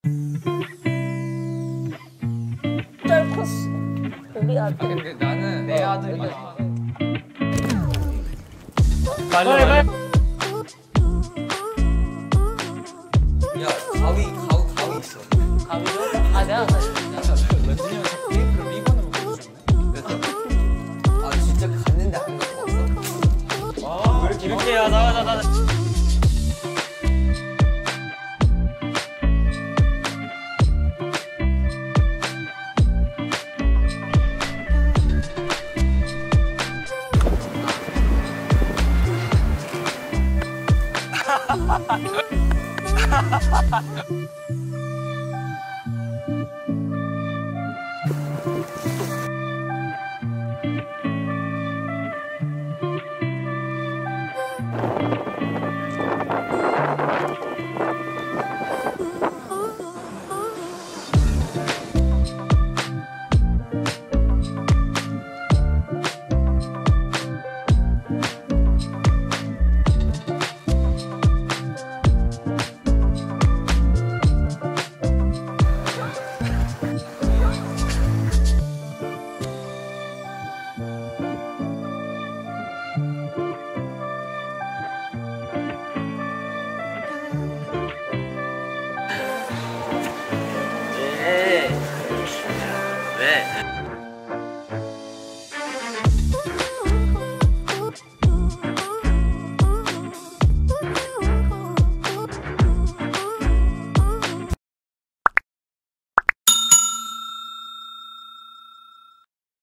짤 컸어. 우리 아들. 근데 나는 내 아들이 빨리 빨리. 야, 가위 있어. 가위로? 아, 내가 가위. 런쥔이 형 자꾸 테이프로 리본으로 보여주셨네. 아, 진짜 갔는데 안 갖고 왔어? 왜 이렇게 이렇게 야 나와.